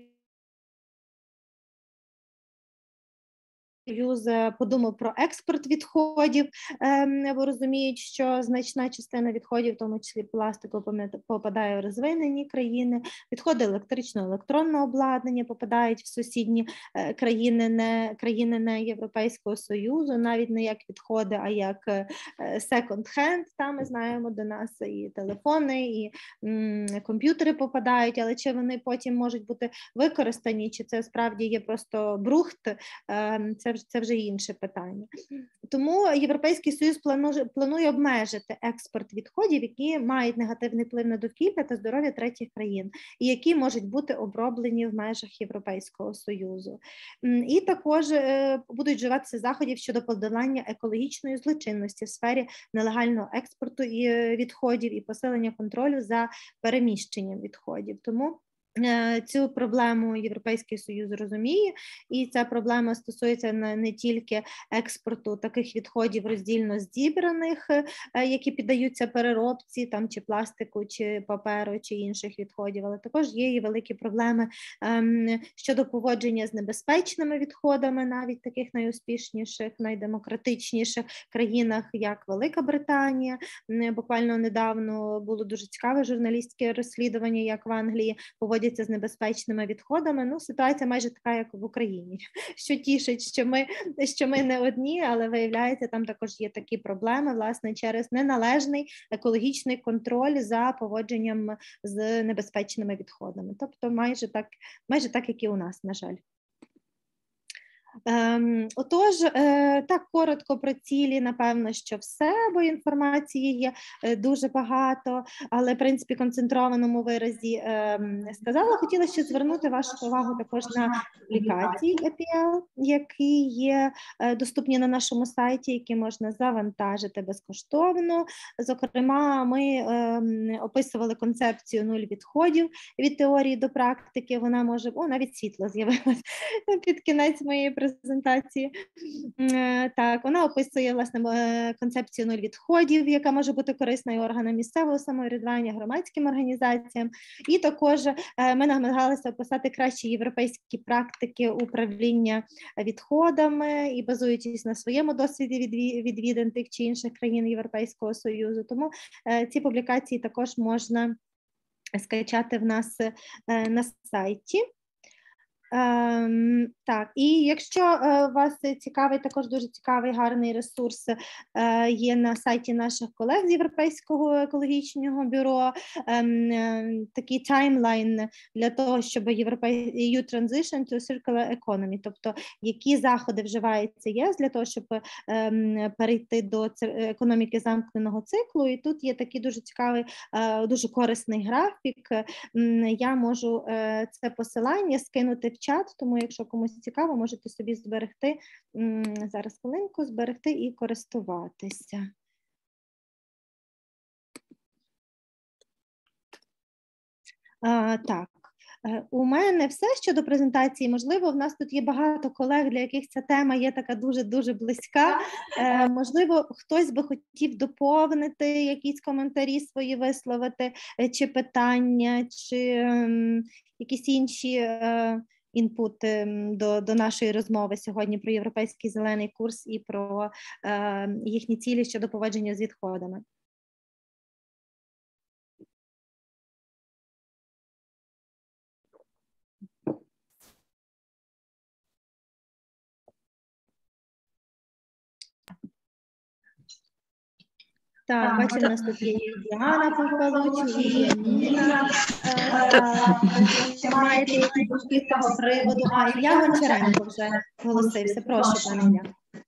Speaker 1: Союз подумав про експорт відходів, бо розуміють, що значна частина відходів, в тому числі пластику, попадає в розвинені країни, відходи електричного, електронного обладнання попадають в сусідні країни, не країни не Європейського Союзу, навіть не як відходи, а як секонд-хенд. Там ми знаємо, до нас і телефони, і м, комп'ютери попадають, але чи вони потім можуть бути використані, чи це справді є просто брухт, це Це вже інше питання. Тому Європейський Союз планує, планує обмежити експорт відходів, які мають негативний вплив на довкілля та здоров'я третіх країн, і які можуть бути оброблені в межах Європейського Союзу. І також будуть вживатися заходів щодо подолання екологічної злочинності в сфері нелегального експорту і відходів і посилення контролю за переміщенням відходів. Тому цю проблему Європейський Союз розуміє, і ця проблема стосується не, не тільки експорту таких відходів роздільно зібраних, які піддаються переробці, там, чи пластику, чи паперу, чи інших відходів, але також є і великі проблеми ем, щодо поводження з небезпечними відходами, навіть таких найуспішніших, найдемократичніших країнах, як Велика Британія. Буквально недавно було дуже цікаве журналістське розслідування, як в Англії поводяться з небезпечними відходами. Ну, ситуація майже така, як в Україні, що тішить, що ми, що ми не одні, але виявляється, там також є такі проблеми, власне, через неналежний екологічний контроль за поводженням з небезпечними відходами. Тобто майже так, майже так, як і у нас, на жаль. Ем, отож, е, так коротко про цілі, напевно, що все, бо інформації є е, дуже багато, але, в принципі, концентрованому виразі е, сказала. Хотіла ще звернути вашу увагу також на аплікації і пі ел, які є е, доступні на нашому сайті, які можна завантажити безкоштовно. Зокрема, ми е, описували концепцію нуль відходів від теорії до практики. Вона може, о, навіть світло з'явилось під кінець моєї презентації. Так, вона описує, власне, концепцію нуль відходів, яка може бути корисною органам місцевого самоврядування, громадським організаціям. І також ми намагалися описати кращі європейські практики управління відходами і базуючись на своєму досвіді відвідин тих чи інших країн Європейського Союзу. Тому ці публікації також можна скачати в нас на сайті. Ем, так, і якщо е, вас цікавий, також дуже цікавий, гарний ресурс е, є на сайті наших колег з Європейського екологічного бюро, ем, е, такий таймлайн для того, щоб Європей... і ю Transition to Circular Economy, тобто які заходи вживається ЄС для того, щоб ем, перейти до економіки замкненого циклу. І тут є такий дуже цікавий, е, дуже корисний графік. Ем, я можу е, це посилання скинути в чат, тому якщо комусь цікаво, можете собі зберегти, зараз хвилинку, зберегти і користуватися. А, так, у мене все щодо презентації. Можливо, в нас тут є багато колег, для яких ця тема є така дуже-дуже близька. Е, можливо, хтось би хотів доповнити, якісь коментарі свої висловити, чи питання, чи ем, якісь інші е, інпут до, до нашої розмови сьогодні про Європейський зелений курс і про е, їхні цілі щодо поводження з відходами. Так, бачимо, у нас тут є Діана Павлович, є Ніна. Чи маєте якісь думки з цього приводу? А, Ілля Гончаренко вже голосився. Прошу, пане Ілля.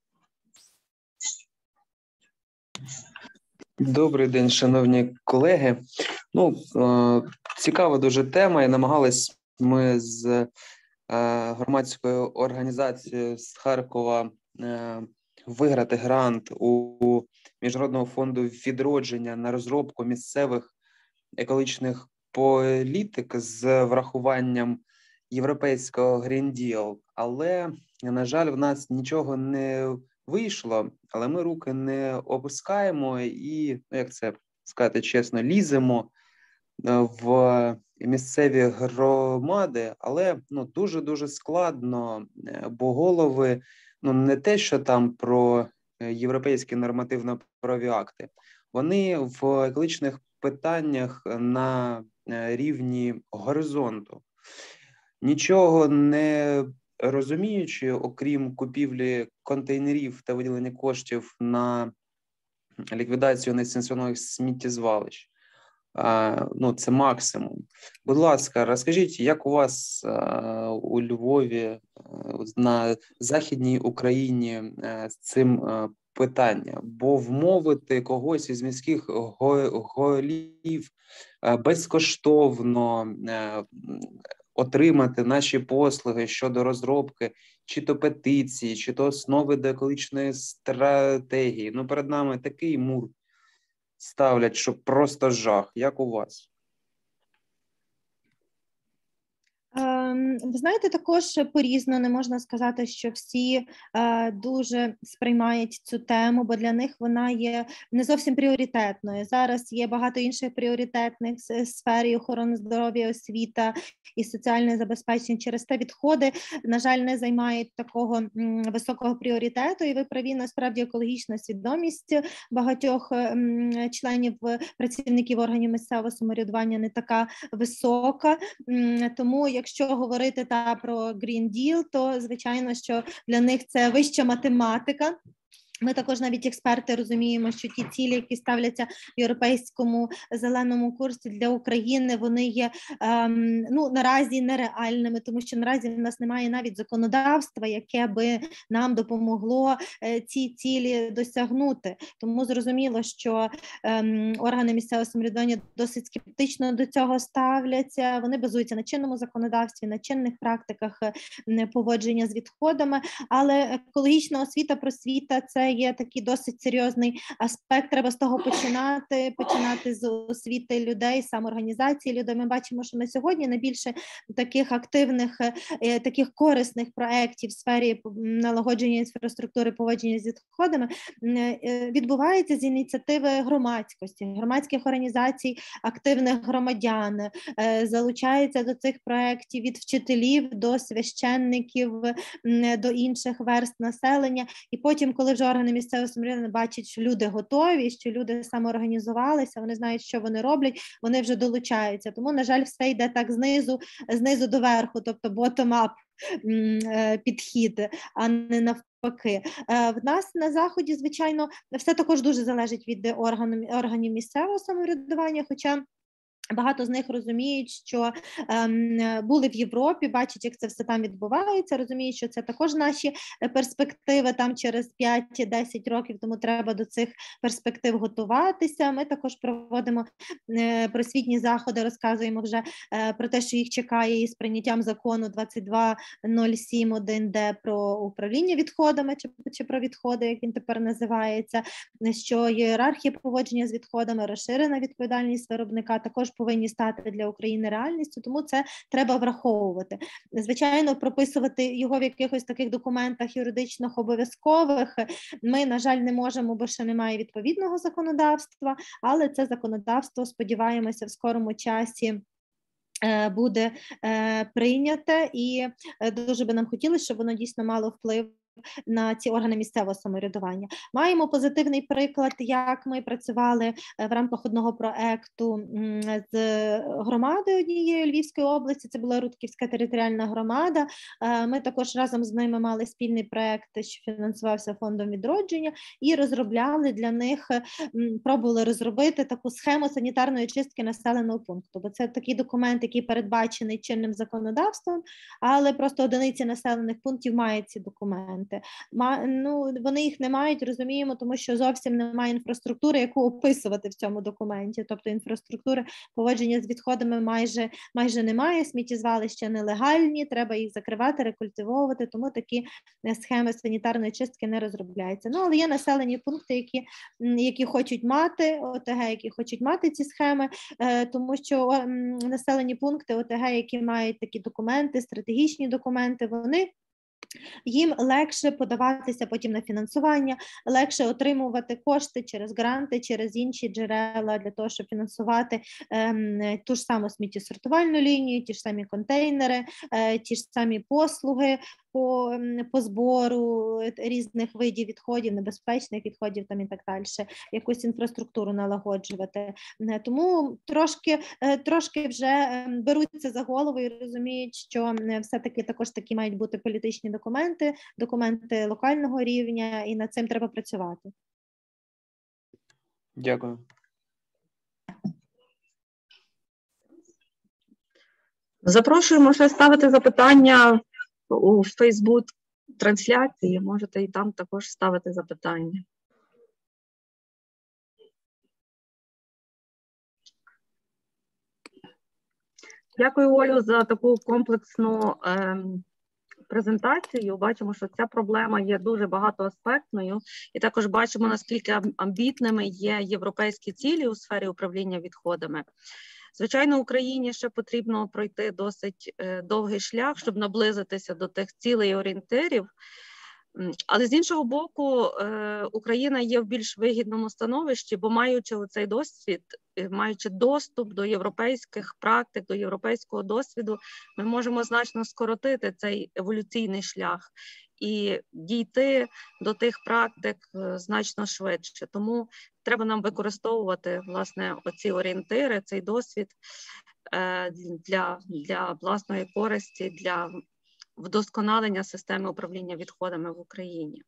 Speaker 4: Добрий день, шановні колеги. Ну, цікава дуже тема, і намагались ми з громадською організацією з Харкова виграти грант у Міжнародного фонду відродження на розробку місцевих екологічних політик з врахуванням європейського Green Deal. Але, на жаль, в нас нічого не вийшло, але ми руки не опускаємо і, ну, як це сказати чесно, ліземо в місцеві громади, але ну, дуже-дуже складно, бо голови, ну, не те, що там про європейські нормативно-правові акти, вони в екологічних питаннях на рівні горизонту. Нічого не розуміючи, окрім купівлі контейнерів та виділення коштів на ліквідацію несанкціонованих сміттєзвалищ, ну, це максимум. Будь ласка, розкажіть, як у вас у Львові, на Західній Україні з цим питання? Бо вмовити когось із міських голів безкоштовно отримати наші послуги щодо розробки чи то петиції, чи то основи до екологічної стратегії. Ну, перед нами такий мур ставлять, що просто жах. Як у вас?
Speaker 1: Ви знаєте, також по-різному не можна сказати, що всі е, дуже сприймають цю тему, бо для них вона є не зовсім пріоритетною. Зараз є багато інших пріоритетних сфер і охорони здоров'я, освіта і соціальне забезпечення. Через те відходи, на жаль, не займають такого м, високого пріоритету. І ви праві, насправді екологічна свідомість багатьох м, членів, працівників органів місцевого самоврядування не така висока. М, тому, якщо говорити та про Green Deal, то, звичайно, що для них це вища математика. Ми також навіть експерти розуміємо, що ті цілі, які ставляться в європейському зеленому курсі для України, вони є ем, ну, наразі нереальними, тому що наразі в нас немає навіть законодавства, яке би нам допомогло е, ці цілі досягнути. Тому зрозуміло, що ем, органи місцевого самоврядування досить скептично до цього ставляться. Вони базуються на чинному законодавстві, на чинних практиках е, поводження з відходами, але екологічна освіта, просвіта – це це є такий досить серйозний аспект. Треба з того починати, починати з освіти людей, самоорганізації людей. Ми бачимо, що на сьогодні найбільше таких активних, таких корисних проєктів в сфері налагодження інфраструктури поводження з відходами відбувається з ініціативи громадськості, громадських організацій, активних громадян, залучаються до цих проєктів від вчителів до священників, до інших верств населення. І потім, коли вже органи місцевого самоврядування бачать, що люди готові, що люди самоорганізувалися, вони знають, що вони роблять, вони вже долучаються. Тому, на жаль, все йде так знизу, знизу до верху, тобто bottom-up підхід, а не навпаки. В нас на Заході, звичайно, все також дуже залежить від органів, органів місцевого самоврядування, хоча багато з них розуміють, що ем, були в Європі, бачать, як це все там відбувається, розуміють, що це також наші перспективи там через п'ять-десять років, тому треба до цих перспектив готуватися. Ми також проводимо е, просвітні заходи, розказуємо вже е, про те, що їх чекає із прийняттям закону двадцять два нуль сім один де про управління відходами, чи, чи про відходи, як він тепер називається, що ієрархія поводження з відходами, розширена відповідальність виробника також повинні стати для України реальністю, тому це треба враховувати. Звичайно, прописувати його в якихось таких документах юридичних обов'язкових ми, на жаль, не можемо, бо ще немає відповідного законодавства, але це законодавство, сподіваємося, в скорому часі буде прийняте, і дуже би нам хотілося, щоб воно дійсно мало вплив на ці органи місцевого самоврядування. Маємо позитивний приклад, як ми працювали в рамках одного проекту з громадою однієї Львівської області, це була Рудківська територіальна громада. Ми також разом з ними мали спільний проект, що фінансувався фондом відродження, і розробляли для них, пробували розробити таку схему санітарної чистки населеного пункту, бо це такий документ, який передбачений чинним законодавством, але просто одиниці населених пунктів мають ці документи. Ну, вони їх не мають, розуміємо, тому що зовсім немає інфраструктури, яку описувати в цьому документі. Тобто інфраструктури поводження з відходами майже, майже немає, сміттєзвалища нелегальні, треба їх закривати, рекультивовувати, тому такі схеми санітарної чистки не розробляються. Ну, але є населені пункти, які, які хочуть мати, ОТГ, які хочуть мати ці схеми, тому що населені пункти ОТГ, які мають такі документи, стратегічні документи, вони їм легше подаватися потім на фінансування, легше отримувати кошти через гранти, через інші джерела для того, щоб фінансувати ем, ту ж саму сміттєсортувальну лінію, ті ж самі контейнери, е, ті ж самі послуги по, по збору різних видів відходів, небезпечних відходів там і так далі, якусь інфраструктуру налагоджувати. Тому трошки, трошки вже беруться за голову і розуміють, що все-таки також такі мають бути політичні документи, документи локального рівня, і над цим треба працювати.
Speaker 4: Дякую.
Speaker 2: Запрошуємо ще ставити запитання у Фейсбук трансляції, можете і там також ставити запитання. Дякую, Олю, за таку комплексну е, презентацію. Бачимо, що ця проблема є дуже багатоаспектною, і також бачимо, наскільки амбітними є європейські цілі у сфері управління відходами. Звичайно, Україні ще потрібно пройти досить е, довгий шлях, щоб наблизитися до тих цілей і орієнтирів. Але з іншого боку, е, Україна є в більш вигідному становищі, бо маючи цей досвід, маючи доступ до європейських практик, до європейського досвіду, ми можемо значно скоротити цей еволюційний шлях і дійти до тих практик значно швидше. Тому треба нам використовувати, власне, оці орієнтири, цей досвід для, для власної користі, для вдосконалення системи управління відходами в Україні.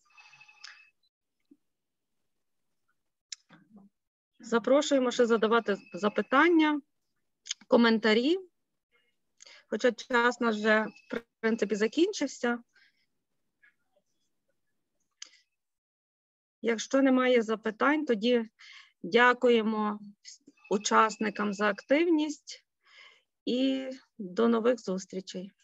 Speaker 2: Запрошуємо ще задавати запитання, коментарі, хоча час наш вже, в принципі, закінчився. Якщо немає запитань, тоді дякуємо учасникам за активність і до нових зустрічей.